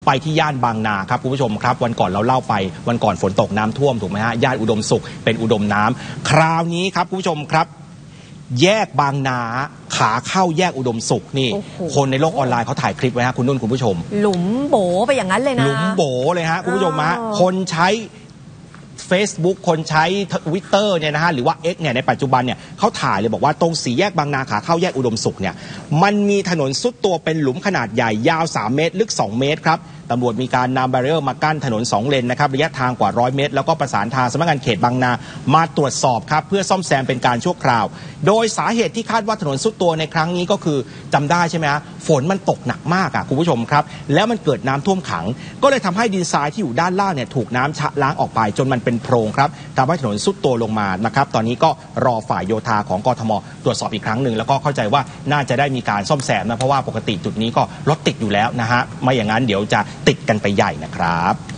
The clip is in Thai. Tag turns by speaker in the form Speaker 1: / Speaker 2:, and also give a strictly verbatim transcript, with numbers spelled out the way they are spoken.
Speaker 1: ไปที่ย่านบางนาครับคุณผู้ชมครับวันก่อนเราเล่าไปวันก่อนฝนตกน้ำท่วมถูกไหมฮะย่านอุดมสุขเป็นอุดมน้ำคราวนี้ครับคุณผู้ชมครับแยกบางนาขาเข้าแยกอุดมสุขนี่คนในโลกออนไลน์เขาถ่ายคลิปไว้ฮะคุณนุ่นคุณผู้ชม
Speaker 2: หลุมโบไปอย่างนั้นเลยนะ
Speaker 1: หลุมโบเลยฮะคุณผู้ชมฮะคนใช้ Facebook คนใช้ Twitter เนี่ยนะฮะหรือว่า X เนี่ยในปัจจุบันเนี่ยเขาถ่ายเลยบอกว่าตรงสี่แยกบางนาขาเข้าแยกอุดมสุขเนี่ยมันมีถนนซุดตัวเป็นหลุมขนาดใหญ่ยาวสามเมตรลึกสองเมตรครับตำรวจมีการนำแบรียร์มากั้นถนนสองเลนนะครับระยะทางกว่าร้อยเมตรแล้วก็ประสานทางสำนักงานเขตบางนามาตรวจสอบครับเพื่อซ่อมแซมเป็นการชั่วคราวโดยสาเหตุที่คาดว่าถนนซุดตัวในครั้งนี้ก็คือจำได้ใช่ไหมฮะฝนมันตกหนักมากอ่ะคุณผู้ชมครับแล้วมันเกิดน้ำท่วมขังก็เลยทำให้ดินทรายที่อยู่ด้านล่างเนี่ยถูกน้ำชะล้างออกไปจนมันเป็นโพรงครับทำให้ถนนซุดตัวลงมานะครับตอนนี้ก็รอฝ่ายโยธาของกทมตรวจสอบอีกครั้งหนึ่งแล้วก็เข้าใจว่าน่าจะได้มีการซ่อมแซมนะเพราะว่าปกติจุดนี้ก็รถติดอยู่แล้วนะฮะไม่อย่างนั้นเดี๋ยวจะติดกันไปใหญ่นะครับ